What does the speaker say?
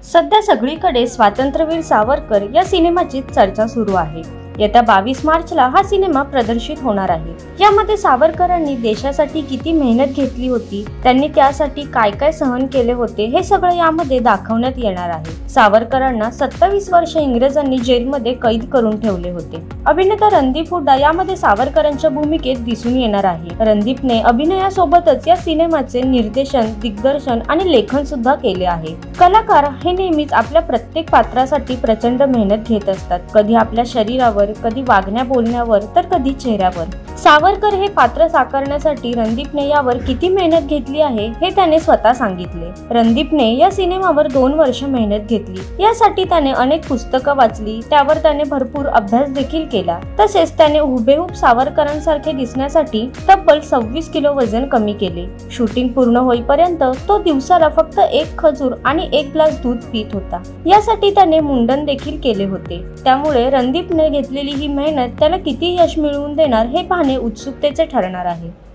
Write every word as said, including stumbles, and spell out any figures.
सध्या सगळीकडे स्वातंत्र्यवीर सावरकर या सिनेमाची चर्चा सुरू आहे। येत्या बावीस मार्चला हा सिनेमा प्रदर्शित होणार आहे। यामध्ये सावरकरांनी देशासाठी किती मेहनत घेतली होती, त्यांनी त्यासाठी काय काय सहन केले होते, हे सगळं यामध्ये दाखवण्यात येणार आहे। सावरकरांना सत्तावीस वर्ष इंग्रजांनी जेलमध्ये कैद करून ठेवले होते। अभिनेता रणदीप हुड्डा यामध्ये सावरकरांच्या भूमिकेत दिसून येणार आहे। रणदीपने अभिनयासोबतच या सिनेमाचे निर्देशन, दिग्दर्शन आणि लेखन सुद्धा केले आहे। कलाकार हे नेहमीच आपल्या प्रत्येक पात्रासाठी प्रचंड मेहनत घेत असतात, कधी आपल्या शरीरावर, कधी वागण्या बोलण्यावर, तर कधी चेहऱ्यावर। सावरकर हे पात्र साकारण्यासाठी रणदीपने यावर किती मेहनत घेतली आहे हे त्याने स्वतः सांगितले। रणदीपने या सिनेमावर दोन वर्ष मेहनत घेतली। यासाठी त्याने अनेक पुस्तकं वाचली, त्यावर त्याने भरपूर अभ्यास देखील केला। तसेच त्याने हुबेहूब सावरकरांसारखे दिसण्यासाठी तब्बल सव्वीस किलो वजन कमी केले। शूटिंग पूर्ण होईपर्यंत तो दिवसाला फक्त एक खजूर आणि एक ग्लास दूध पीत होता। यासाठी त्याने मुंडन देखील केले होते। त्यामुळे रणदीपने घेतलेली ही मेहनत त्याला किती यश मिळवून देणार हे पाहणे उत्सुकतेचे ठरणार आहे।